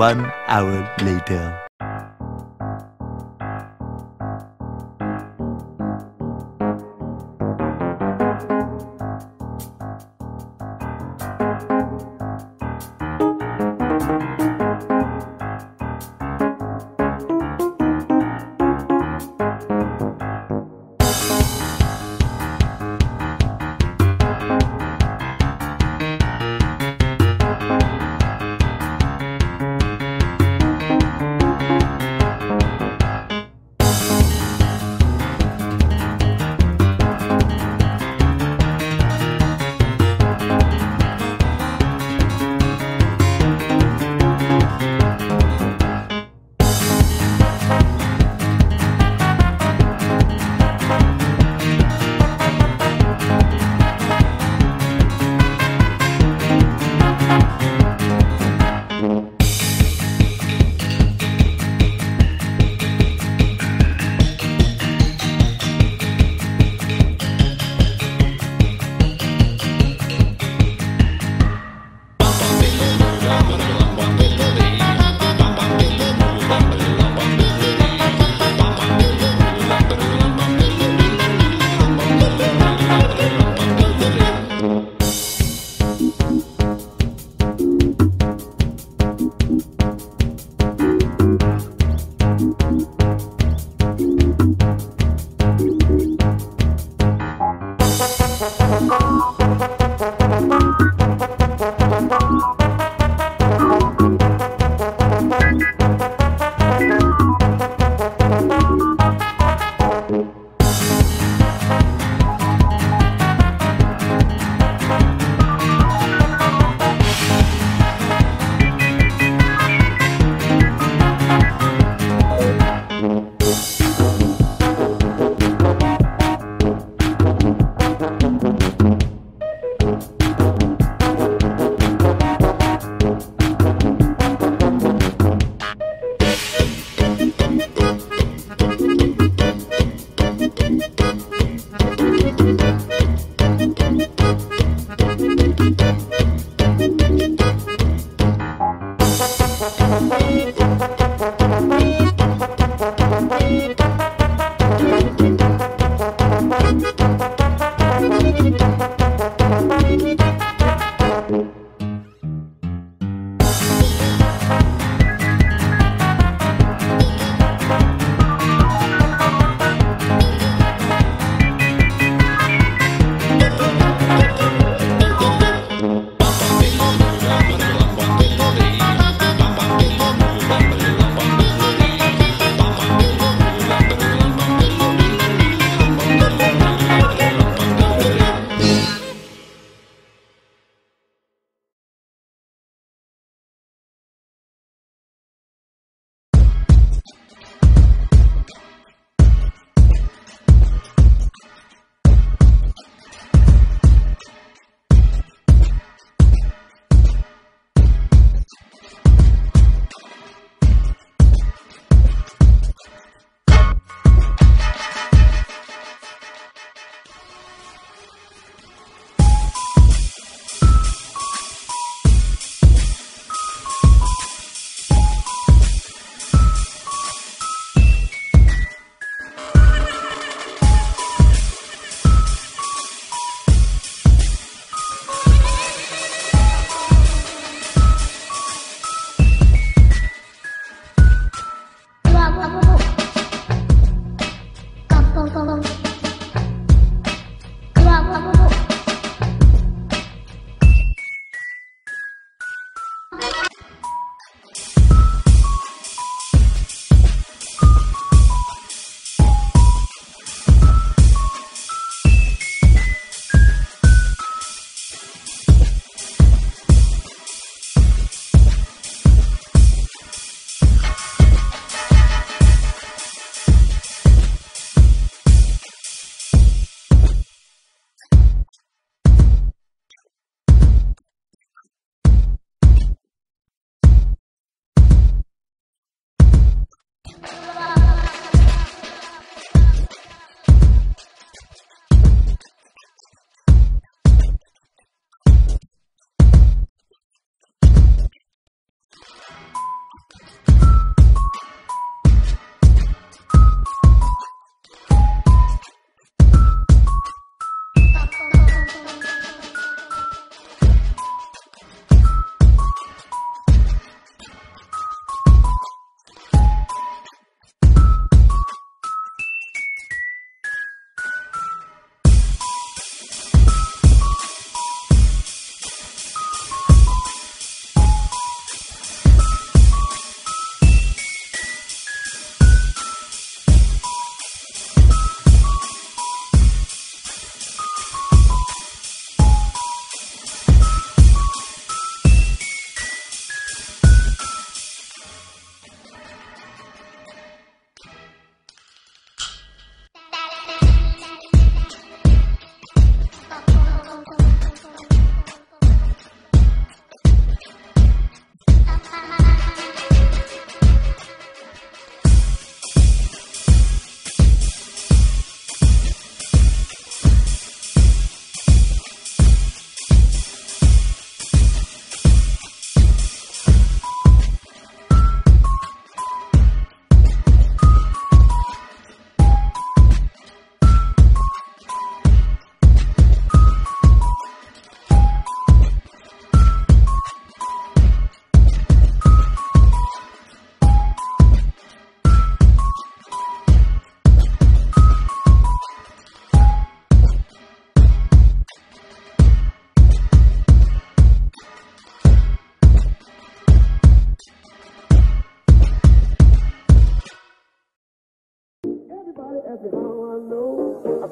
1 hour later.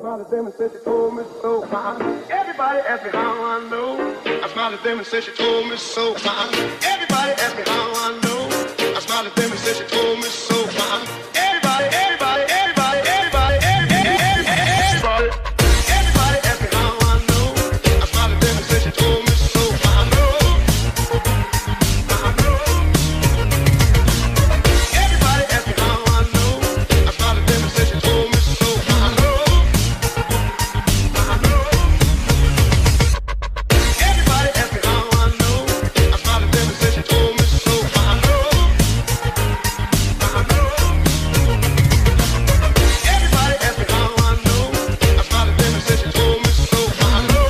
smiled at them and said she told me so. Everybody asked me how I know. I smiled at them and said she told me so. Everybody asked me how I know. I smiled at them and said she told me so. Everybody, everybody, everybody, everybody, everybody, everybody. Everybody asked me how I know. I smiled at them and said she told me so. I know. Everybody asked me how I know. I smiled at them and said she told me so. I know. Everybody asked me how I know. I smiled at them and said she told me so. I know. Everybody asked me how I know. I smiled at them and said she told me so. I know.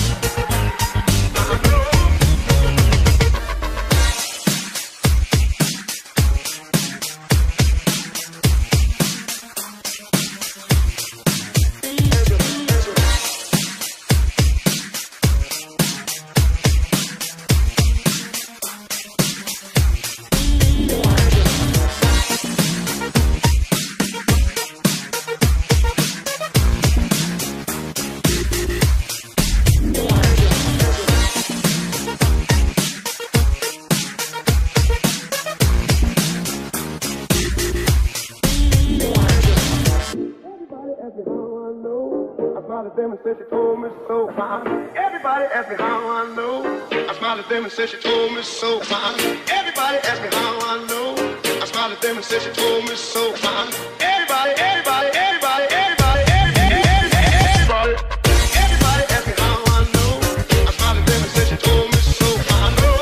Everybody asked me how I know. I smiled at them and said she told me so. Everybody asked me how I know. I smiled at them and said she told me so. Everybody, everybody, everybody, everybody, everybody, everybody. Everybody asked me how I know. I smiled at them and said she told me so. I know.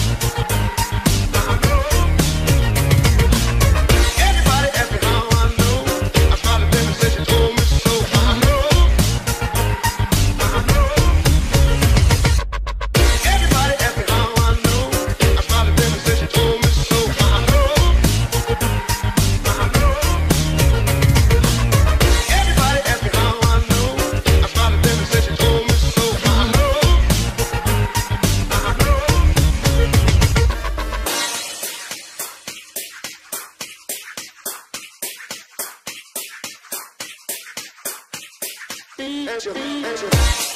Everybody asked me how I know. I smiled at them and said she told me so. I know. Everybody asked me how I know. I smiled at them and said she told me so. I know. Everybody asked me how I know. I smiled at them and said she told me so. I know. Angel, angel.